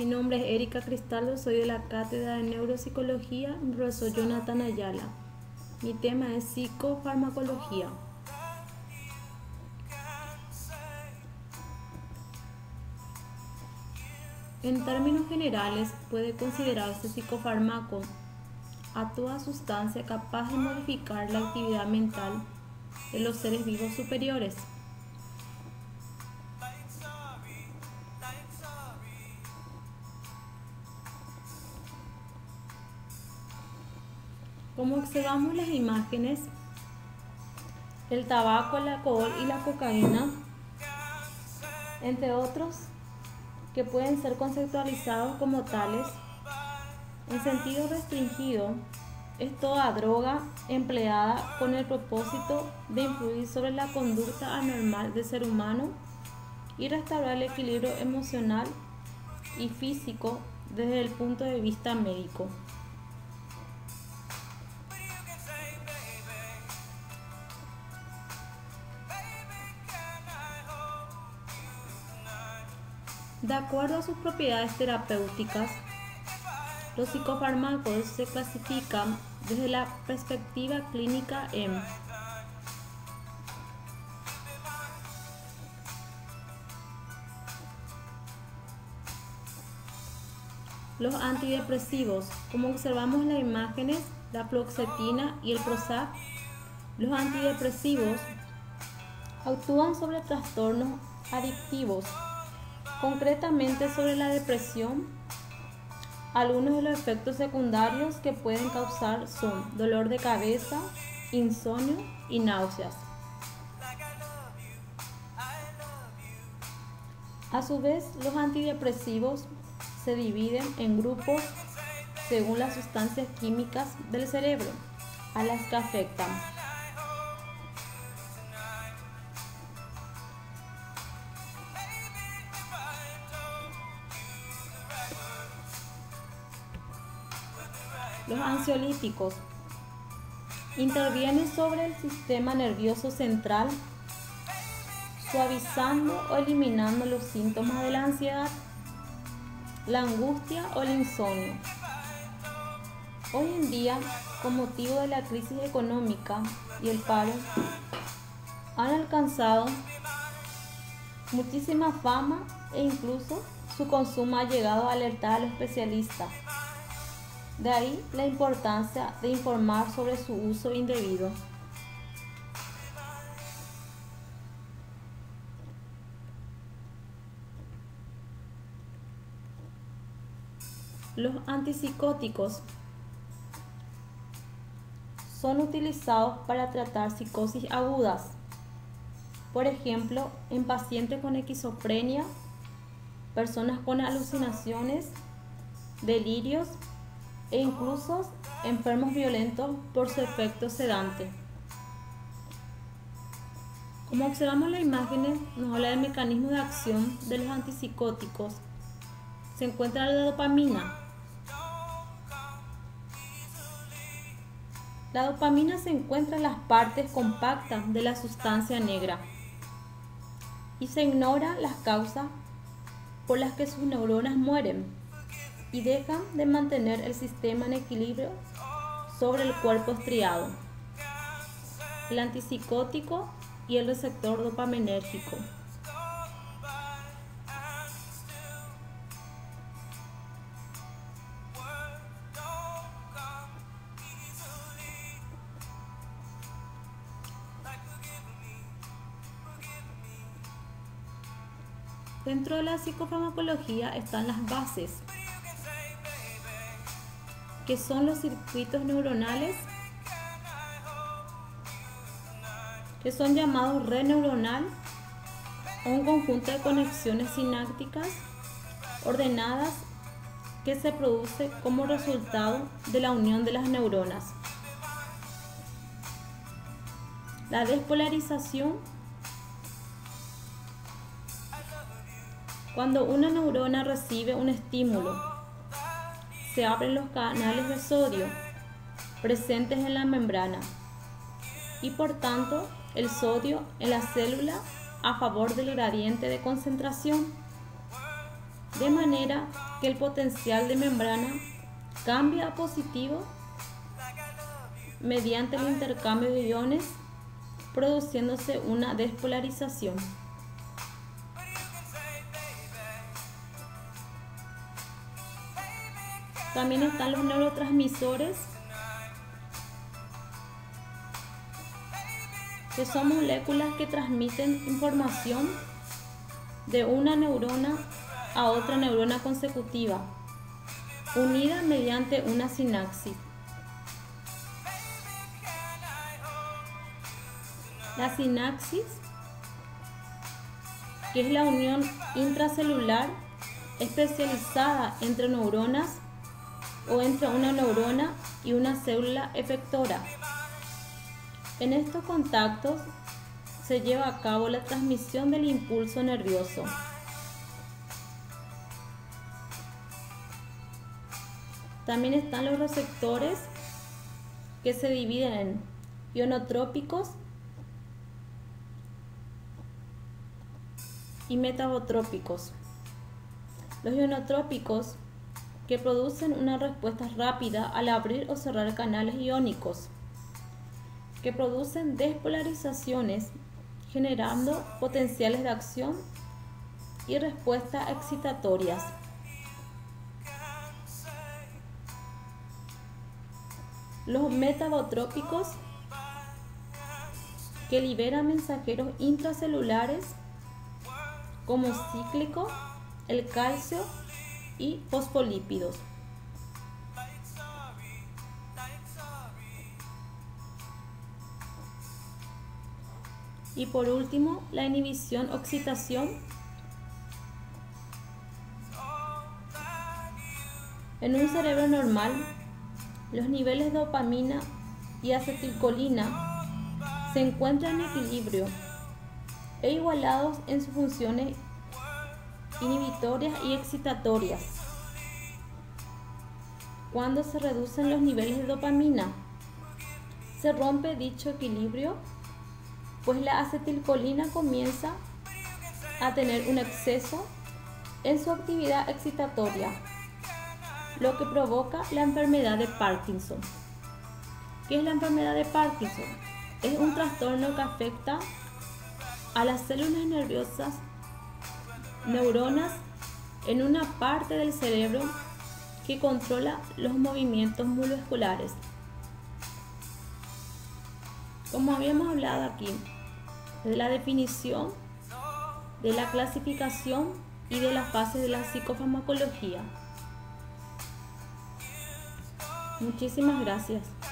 Mi nombre es Erika Cristaldo, soy de la Cátedra de Neuropsicología, profesor Jonathan Ayala. Mi tema es psicofarmacología. En términos generales, puede considerarse psicofármaco a toda sustancia capaz de modificar la actividad mental de los seres vivos superiores. Como observamos las imágenes, el tabaco, el alcohol y la cocaína, entre otros, que pueden ser conceptualizados como tales, en sentido restringido, es toda droga empleada con el propósito de influir sobre la conducta anormal del ser humano y restaurar el equilibrio emocional y físico desde el punto de vista médico. De acuerdo a sus propiedades terapéuticas, los psicofármacos se clasifican desde la perspectiva clínica en los antidepresivos, como observamos en las imágenes, la fluoxetina y el Prozac. Los antidepresivos actúan sobre trastornos adictivos, concretamente sobre la depresión. Algunos de los efectos secundarios que pueden causar son dolor de cabeza, insomnio y náuseas. A su vez, los antidepresivos se dividen en grupos según las sustancias químicas del cerebro a las que afectan. Los ansiolíticos intervienen sobre el sistema nervioso central, suavizando o eliminando los síntomas de la ansiedad, la angustia o el insomnio. Hoy en día, con motivo de la crisis económica y el paro, han alcanzado muchísima fama e incluso su consumo ha llegado a alertar a los especialistas. De ahí la importancia de informar sobre su uso indebido. Los antipsicóticos son utilizados para tratar psicosis agudas, por ejemplo, en pacientes con esquizofrenia, personas con alucinaciones, delirios e incluso enfermos violentos por su efecto sedante. Como observamos en las imágenes, nos habla del mecanismo de acción de los antipsicóticos. Se encuentra la dopamina. La dopamina se encuentra en las partes compactas de la sustancia negra y se ignora las causas por las que sus neuronas mueren y dejan de mantener el sistema en equilibrio sobre el cuerpo estriado, el antipsicótico y el receptor dopaminérgico. Dentro de la psicofarmacología están las bases, que son los circuitos neuronales, que son llamados red neuronal, un conjunto de conexiones sinápticas ordenadas que se produce como resultado de la unión de las neuronas. La despolarización, cuando una neurona recibe un estímulo, se abren los canales de sodio presentes en la membrana y por tanto el sodio en la célula a favor del gradiente de concentración. de manera que el potencial de membrana cambia a positivo mediante el intercambio de iones, produciéndose una despolarización. También están los neurotransmisores, que son moléculas que transmiten información de una neurona a otra neurona consecutiva, unida mediante una sinapsis. La sinapsis, que es la unión intracelular especializada entre neuronas o entre una neurona y una célula efectora. En estos contactos se lleva a cabo la transmisión del impulso nervioso. También están los receptores, que se dividen en ionotrópicos y metabotrópicos. Los ionotrópicos, que producen una respuesta rápida al abrir o cerrar canales iónicos, que producen despolarizaciones generando potenciales de acción y respuesta excitatorias. Los metabotrópicos, que liberan mensajeros intracelulares como cíclico, el calcio y fosfolípidos. Y por último, la inhibición-oxitación. En un cerebro normal, los niveles de dopamina y acetilcolina se encuentran en equilibrio e igualados en sus funciones inhibitorias y excitatorias. Cuando se reducen los niveles de dopamina, se rompe dicho equilibrio, pues la acetilcolina comienza a tener un exceso en su actividad excitatoria, lo que provoca la enfermedad de Parkinson. ¿Qué es la enfermedad de Parkinson? Es un trastorno que afecta a las células nerviosas, neuronas, en una parte del cerebro que controla los movimientos musculares. Como habíamos hablado aquí, de la definición, de la clasificación y de las fases de la psicofarmacología. Muchísimas gracias.